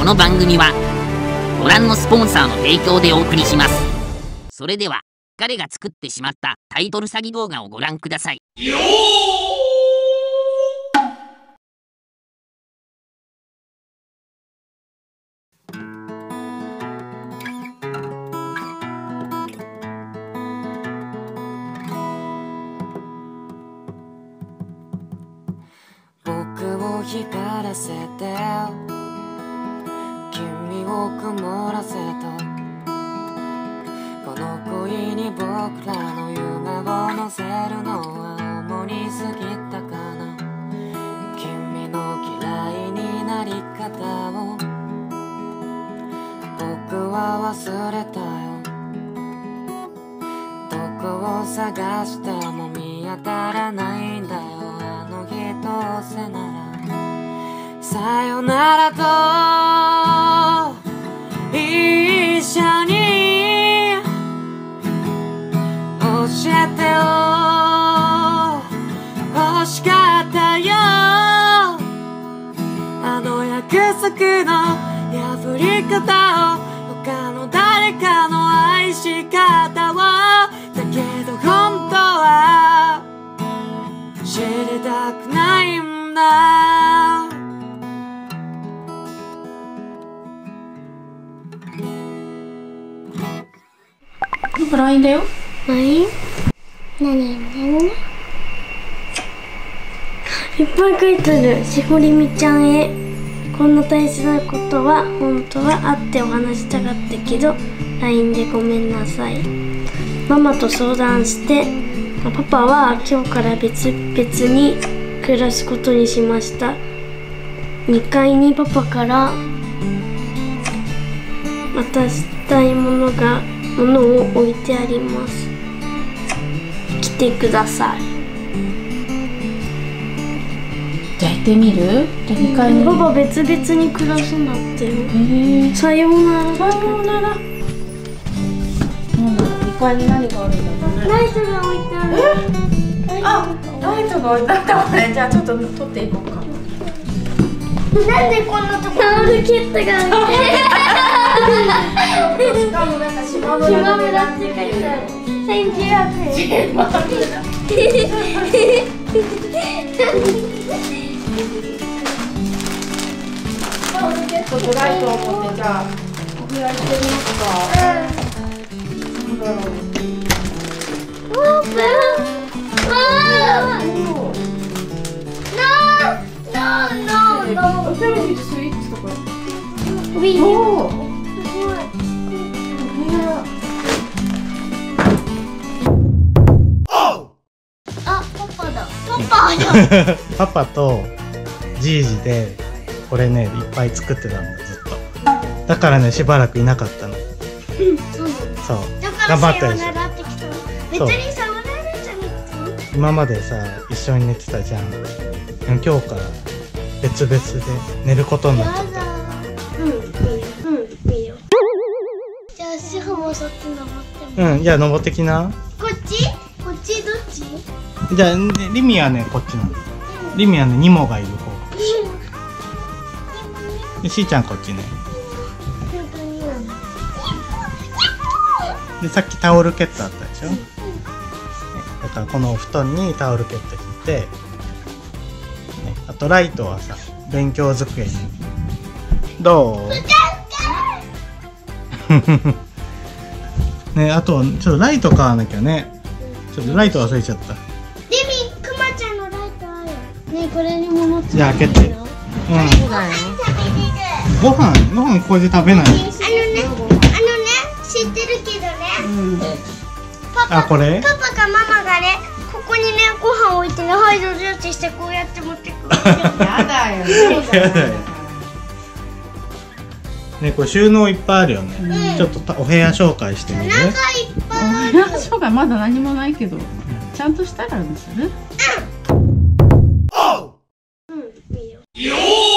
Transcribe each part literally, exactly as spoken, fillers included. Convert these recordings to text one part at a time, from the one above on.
の番組はご覧のスポンサーの提供でお送りします。それでは彼が作ってしまったタイトル詐欺動画をご覧ください。よー僕を光らせて君を曇らせたこの恋に僕らの夢を乗せるのは重に過ぎたかな。君の嫌いになり方を僕は忘れたよ。どこを探しても見当たらないんだよ。あの日どうせならさよならと一緒に教えてよ欲しかったよ。あの約束の破り方を他の誰かの愛し方をだけど本当は知りたくないんだ。 なんか ライン だよ。 ライン？ 何何？いっぱい書いてある。しほりみちゃんへ。こんな大切なことは本当は会ってお話したかったけど ライン でごめんなさい。ママと相談してパパは今日から別々に暮らすことにしました。にかいにパパから渡したいものがものを置いてあります。来てください。 じゃあ行ってみる？じゃあにかいに。 パパ別々に暮らすんだってよ。 へえ。 さようなら。 さようなら。なんだろう、にかいに何があるんだろうね。 ライトが置いてある。 え？あ、ライトが置いてあったわね。じゃあちょっと取っていこうか。 なんでこんなとこタオルケットが置いてある。 しかもなんか島村島村って書いてある。せんじゅうひゃくえん。 島村。タオルケットとライトを持ってじゃあお部屋行ってみますか。なんだろう。 オープン。わー。ノーノーノー。 テレビとスイッチとか。 ウィー。 おお。 すごい。あ、パパだ。パパだ。 パパとじいじでこれねいっぱい作ってたんだずっと。だからねしばらくいなかったの。 そうそう。 だから頑張ったでしょ。 さよならってきたの。別にさよならじゃなくて。 今までさ一緒に寝てたじゃん。でも今日から別々で寝ることになっちゃった。 うん、いいよ。うん、いいよ。じゃあシホもそっち登っても。 うん、じゃあ登ってきな。 こっち？こっちどっち？ じゃあねリミはねこっちなの。リミはねニモがいる方。でしーちゃんこっちね。でさっきタオルケットあったでしょ。だからこのお布団にタオルケット引いて、ね、あとライトはさ勉強机にどうね、あとちょっとライト買わなきゃね。ちょっとライト忘れちゃった。 リミ、クマちゃんのライトある。ねえ、これに物つじゃあ開けて。うん。ご飯ご飯これで食べない。 あのね、あのね、知ってるけどね、うん、パパ、 あ、これパパかママがね、ここにね、ご飯置いてね、はいどうぞってしてこうやって持ってくる。 やだよ。 やだよ。ね、これ収納いっぱいあるよね。うん、ちょっとお部屋紹介してみる。 お腹いっぱいある。 お部屋紹介まだ何もないけど、ちゃんとしたらにする？ うん。うん、いいよ。よ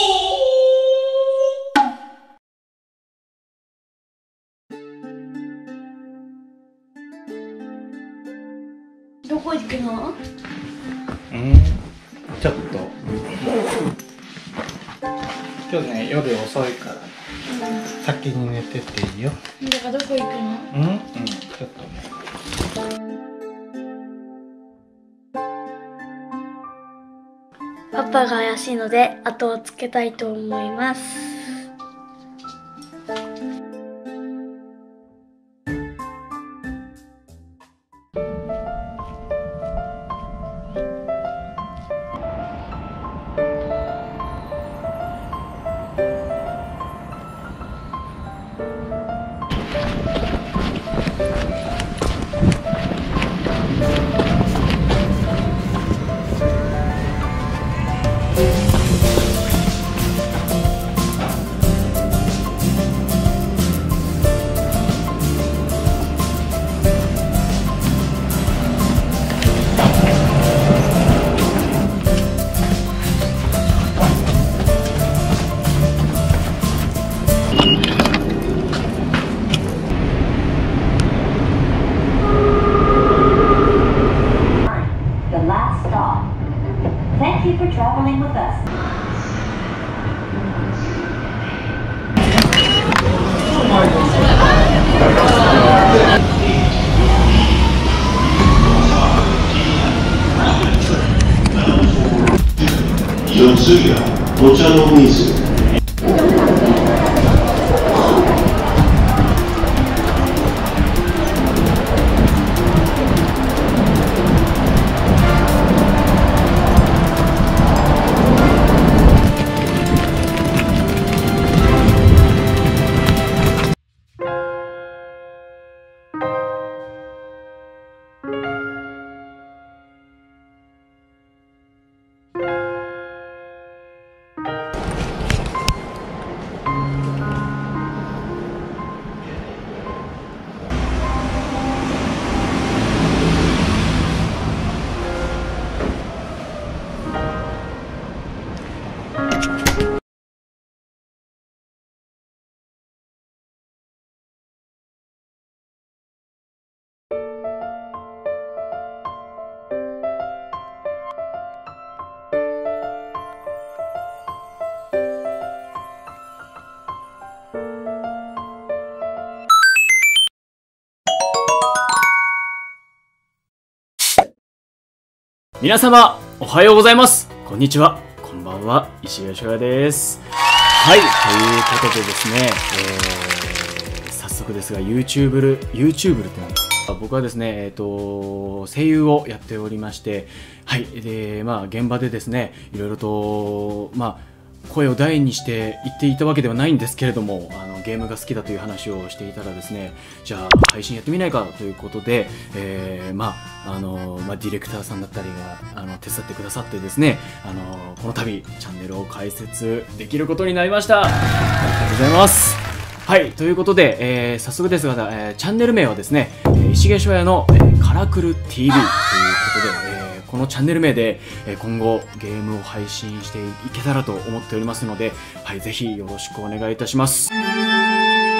ー。どこ行くの？ うん、ちょっと今日ね夜遅いから先に寝てっていいよ。 だからどこ行くの？ うん、うん、ちょっとね。 パパが怪しいので後をつけたいと思います。 Thank you for traveling with us. 次はお茶の水。 皆様おはようございます。こんにちは、こんばんは、石橋翔也です。はい、ということでですね、えー、早速ですが YouTube、YouTube ってなんだ、僕はですね、えっと、声優をやっておりまして、はい、で、まあ現場でですね、いろいろと、まあ声を大にして言っていたわけではないんですけれども、あのゲームが好きだという話をしていたらですね、じゃあ配信やってみないかということで、えー、まああのまあ、ディレクターさんだったりがあの手伝ってくださってですね、あのこの度チャンネルを開設できることになりました。ありがとうございます。はい、ということで、えー、早速ですが、えー、チャンネル名はですね、石毛翔也の、えー、カラクル ティーブイ ということで、えーこのチャンネル名で今後ゲームを配信していけたらと思っておりますので、はい、ぜひよろしくお願いいたします。